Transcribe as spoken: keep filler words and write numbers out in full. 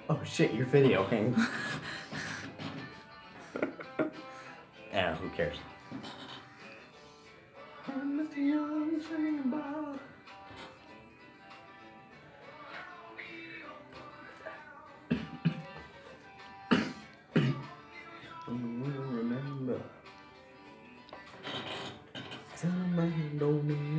Oh shit, your video hangs. Yeah, who cares? Remember, somebody told me